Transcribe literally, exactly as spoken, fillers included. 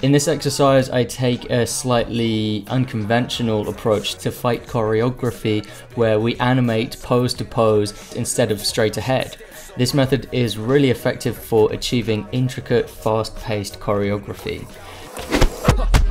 In this exercise, I take a slightly unconventional approach to fight choreography where we animate pose to pose instead of straight ahead. This method is really effective for achieving intricate, fast-paced choreography.